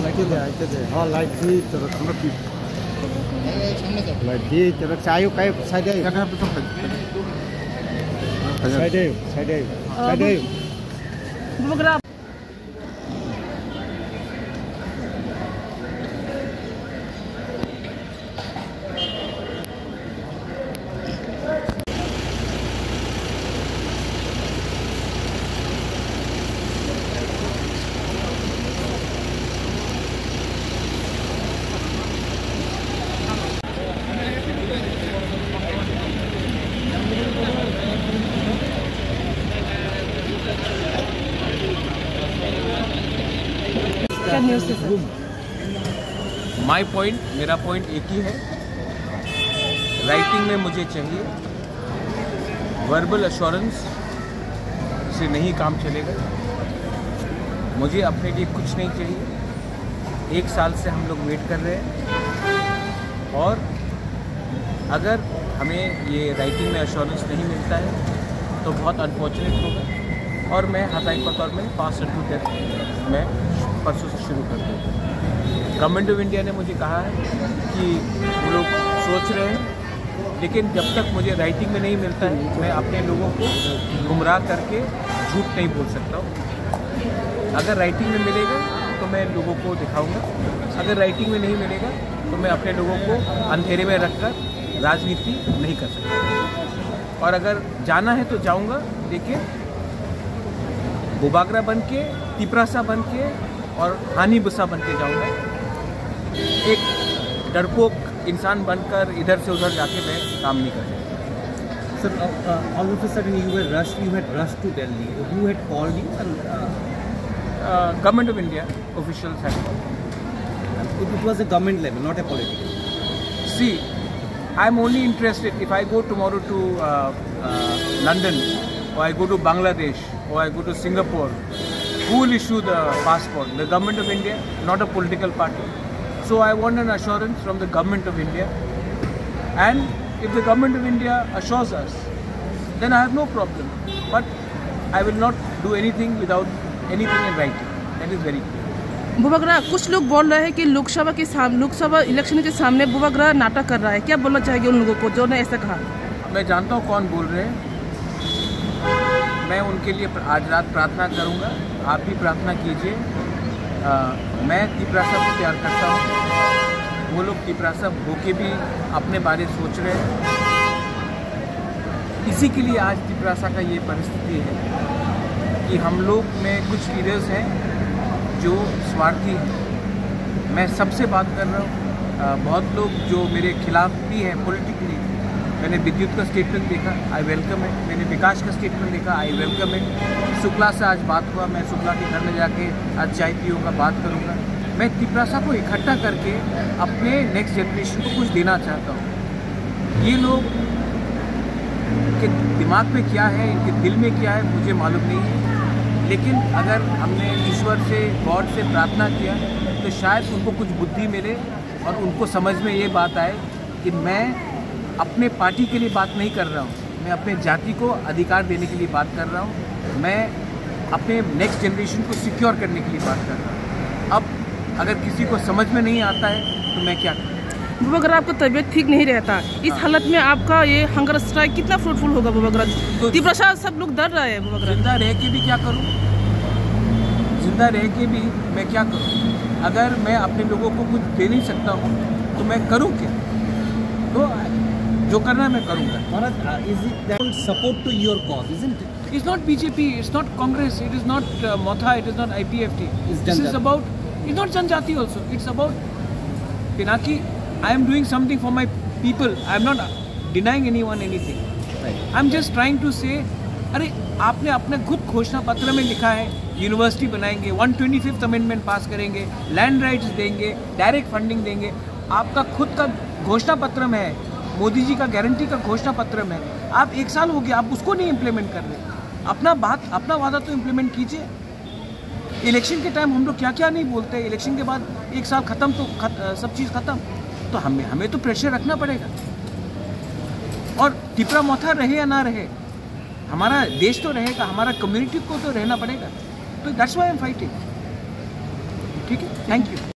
Light दी light दी चायो काय साइडे my point, मेरा पॉइंट एक ही है। राइटिंग में मुझे चाहिए, वर्बल एश्योरेंस से नहीं काम चलेगा। मुझे अपने लिए कुछ नहीं चाहिए। 1 साल से हम लोग वेट कर रहे हैं और अगर हमें ये राइटिंग में एश्योरेंस नहीं मिलता है तो बहुत अनफॉर्चुनेट होगा और मैं हताई के तौर में 5 टू 10 मैं परसों से शुरू कर दूँगा। गवर्नमेंट ऑफ इंडिया ने मुझे कहा है कि वो लोग सोच रहे हैं, लेकिन जब तक मुझे राइटिंग में नहीं मिलता है मैं अपने लोगों को गुमराह करके झूठ नहीं बोल सकता हूँ। अगर राइटिंग में मिलेगा तो मैं लोगों को दिखाऊंगा, अगर राइटिंग में नहीं मिलेगा तो मैं अपने लोगों को अंधेरे में रखकर राजनीति नहीं कर सकता। और अगर जाना है तो जाऊंगा, लेकिन बुबागरा बन के, तिपरासा बन के और हानि बुसा बन के जाऊँगा। एक डरपोक इंसान बनकर इधर से उधर जाके मैं काम नहीं कर सकता। Sir, all of a sudden you had rushed to Delhi. Who had called you? Government of India officials had called. It was a government level, not a political. See, I'm only interested if I go tomorrow to London, or I go to Bangladesh, or I go to Singapore. Who will issue the passport? The government of India, not a political party. So I want an assurance from the government of India. And if the government of India assures us, then I have no problem. But I will not do anything without anything in writing. That is very clear. Bubagra, कुछ लोग बोल रहे हैं कि Lok Sabha election के सामने बुबागरा नाटक कर रहा है। क्या बोलना चाहेंगे उन लोगों को जो ने ऐसा कहा? मैं जानता हूँ कौन बोल रहे हैं। मैं उनके लिए आज रात प्रार्थना करूँगा, आप भी प्रार्थना कीजिए। मैं तिपरासा को प्यार करता हूँ, वो लोग तिपरासा होके भी अपने बारे सोच रहे हैं। इसी के लिए आज तिपरासा का ये परिस्थिति है कि हम लोग में कुछ लीडर्स हैं जो स्वार्थी हैं। मैं सबसे बात कर रहा हूँ, बहुत लोग जो मेरे खिलाफ भी हैं पॉलिटिकली। मैंने विद्युत का स्टेटमेंट देखा, आई वेलकम है। मैंने विकास का स्टेटमेंट देखा, आई वेलकम है। शुक्ला से आज बात हुआ, मैं शुक्ला के घर में जाके आज चाय पीऊँगा, बात करूँगा। मैं तिपरासा को इकट्ठा करके अपने नेक्स्ट जनरेशन को कुछ देना चाहता हूँ। ये लोग के दिमाग में क्या है, इनके दिल में क्या है, मुझे मालूम नहीं है। लेकिन अगर हमने ईश्वर से, गॉड से प्रार्थना किया तो शायद उनको कुछ बुद्धि मिले और उनको समझ में ये बात आए कि मैं अपने पार्टी के लिए बात नहीं कर रहा हूँ, मैं अपने जाति को अधिकार देने के लिए बात कर रहा हूँ, मैं अपने नेक्स्ट जनरेशन को सिक्योर करने के लिए बात कर रहा हूँ। अब अगर किसी को समझ में नहीं आता है तो मैं क्या करूँ? बुबागरा, आपका तबीयत ठीक नहीं रहता, इस हालत में आपका ये हंगर स्ट्राइक कितना फ्रूटफुल होगा बुबागरा? तिपरासा सब लोग डर रहे हैं बुबागरा। जिंदा रह के भी क्या करूँ? जिंदा रह के भी मैं क्या करूँ? अगर मैं अपने लोगों को कुछ दे नहीं सकता हूँ तो मैं करूँ क्या? तो जो करना है मैं करूँगा। Is it that support to your cause, isn't it? It's not BJP, it's not Congress, it is not Motha, it is not IPFT. This is about, it's not Janjati also. It's about Pinaki. I am doing something for my people. I am not denying anyone anything. Right. I am just trying to say, अरे आपने अपने खुद घोषणा पत्र में लिखा है university बनाएंगे, 125th अमेंडमेंट पास करेंगे, लैंड राइट्स देंगे, डायरेक्ट फंडिंग देंगे। आपका खुद का घोषणा पत्र में है, मोदी जी का गारंटी का घोषणा पत्र में। आप 1 साल हो गया, आप उसको नहीं इम्प्लीमेंट कर रहे। अपना वादा तो इम्प्लीमेंट कीजिए। इलेक्शन के टाइम हम लोग क्या क्या नहीं बोलते, इलेक्शन के बाद 1 साल खत्म तो सब चीज़ खत्म। तो हमें तो प्रेशर रखना पड़ेगा। और तिपरा मोथा रहे या ना रहे, हमारा देश तो रहेगा, हमारा कम्युनिटी को तो रहना पड़ेगा। तो that's why I am fighting. ठीक है, थैंक यू।